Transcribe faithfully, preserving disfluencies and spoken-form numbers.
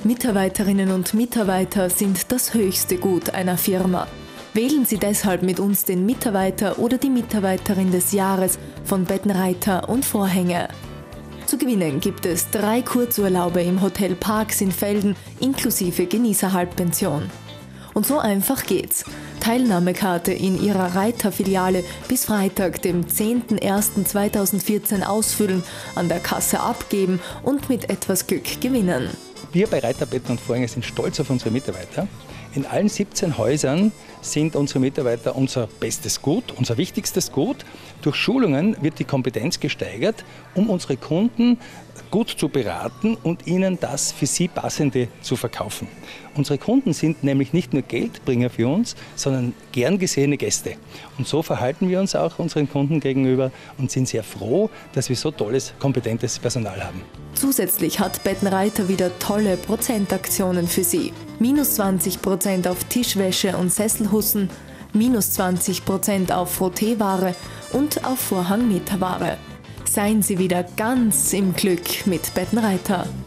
Mitarbeiterinnen und Mitarbeiter sind das höchste Gut einer Firma. Wählen Sie deshalb mit uns den Mitarbeiter oder die Mitarbeiterin des Jahres von Bettenreiter und Vorhänge. Zu gewinnen gibt es drei Kurzurlaube im Hotel Parks in Velden inklusive Genießerhalbpension. Und so einfach geht's. Teilnahmekarte in Ihrer Reiter-Filiale bis Freitag, dem zehnten ersten zweitausendvierzehn ausfüllen, an der Kasse abgeben und mit etwas Glück gewinnen. Wir bei Reiter, Betten und Vorhänge sind stolz auf unsere Mitarbeiter. In allen siebzehn Häusern sind unsere Mitarbeiter unser bestes Gut, unser wichtigstes Gut. Durch Schulungen wird die Kompetenz gesteigert, um unsere Kunden gut zu beraten und ihnen das für sie Passende zu verkaufen. Unsere Kunden sind nämlich nicht nur Geldbringer für uns, sondern gern gesehene Gäste. Und so verhalten wir uns auch unseren Kunden gegenüber und sind sehr froh, dass wir so tolles, kompetentes Personal haben. Zusätzlich hat Bettenreiter wieder tolle Prozentaktionen für Sie. Minus zwanzig Prozent auf Tischwäsche und Sesselhussen, minus zwanzig Prozent auf Frotteeware und auf Vorhangmeterware. Seien Sie wieder ganz im Glück mit Bettenreiter.